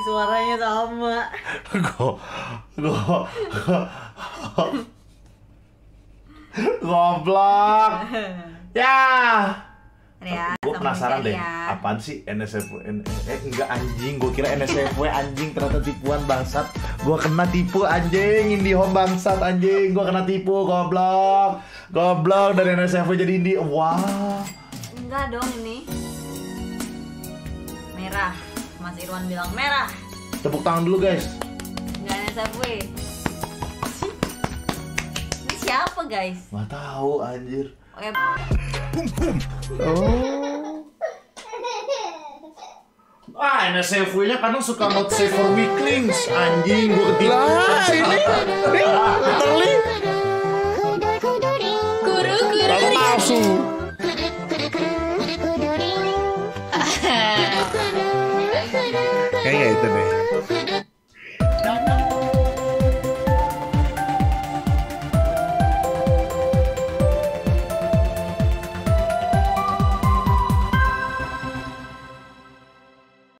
suaranya sama. Goblok. Ya. Ya, Gue penasaran deh, apaan sih NSFW? Enggak anjing, gue kira NSFW anjing, ternyata tipuan bangsat. Gue kena tipu anjing, IndiHome bangsat anjing, gue kena tipu, goblok. Goblok dari NSFW jadi Indi, wah. Enggak dong ini. Merah, Mas Irwan bilang merah. Tepuk tangan dulu guys. Enggak NSFW. Ini siapa guys? Nggak tahu anjir. Oke. Oh. NSFW-nya kadang suka not safe for weaklings. Anjing, gue ketipu. Lah, ini literally Kuru-kuru palsu. Kayaknya itu deh.